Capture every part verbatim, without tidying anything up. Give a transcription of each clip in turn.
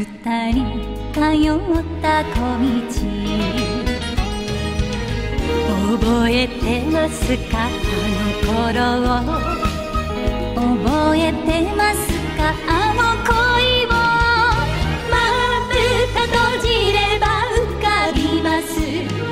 二人通った小道、覚えてますかあの頃を、覚えてますかあの恋を、まぶた閉じれば浮かびます、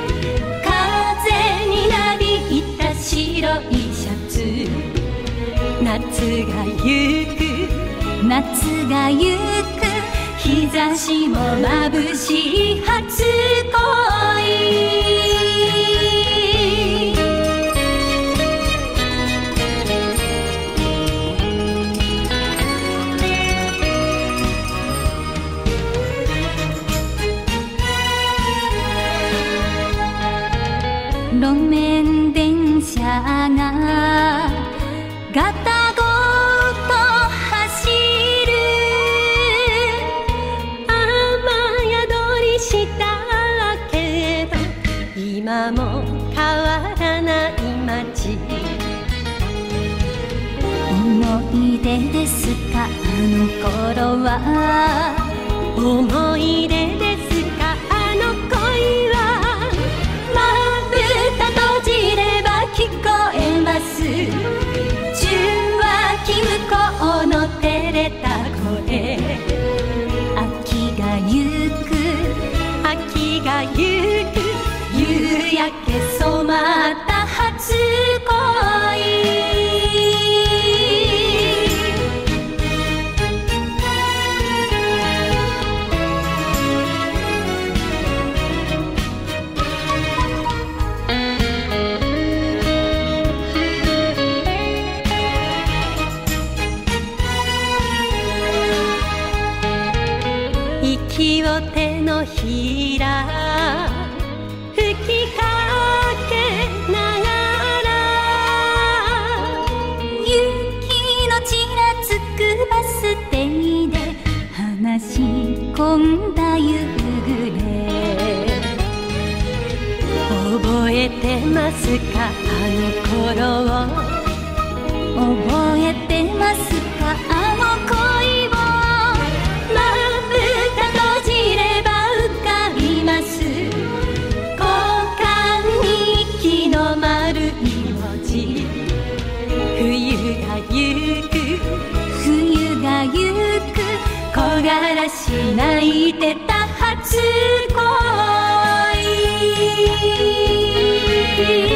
風になびいた白いシャツ、夏がゆく夏がゆく、日差しも眩しい初恋。路面電車がガタゴト走る、雨宿りしたけど今も変わらない街、思い出ですかあの頃は、思い出ですかあの恋は、聞こえます、受話器向こうの照れた声、秋がゆく秋がゆく、夕焼け染まった初恋。息を手のひら吹きかけながら、雪のちらつくバス停で話し込んだ夕暮れ、覚えてますかあの頃を、覚えてますかあの恋を、冬がゆく冬がゆく、木枯らし泣いてた初恋。